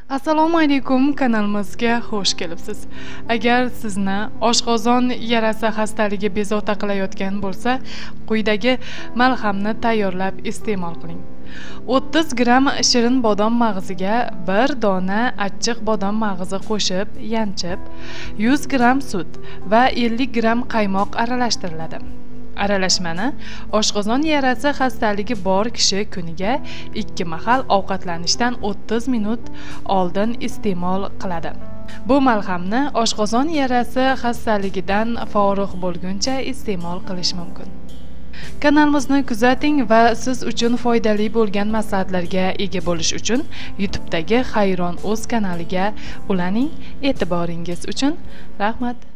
Assalomu alaykum, kanalimizga xush kelibsiz. Agar sizni oshqozon yarasi xastaligi bezovta qilayotgan bo'lsa, quyidagi malhamni tayyorlab iste'mol qiling. 30 gram shirin bodom mag'iziga 1 dona achchiq bodom mag'izi qo'shib, yanchib, 100 gram sut va 50 gram qaymoq aralashtiriladi. Aralashmani oshqozon yarasi xastaligi bor kishi kuniga 2 mahal ovqatlanishdan 30 minut oldin iste'mol qiladi. Bu malhamni oshqozon yarasi xastaligidan forig' bo'lguncha iste'mol qilish mumkin. Kanalimizni kuzating va siz uchun foydali bo'lgan maslahatlarga ega bo'lish uchun YouTube'dagi Xayron.uz kanaliga ulaning. E'tiboringiz uchun rahmat.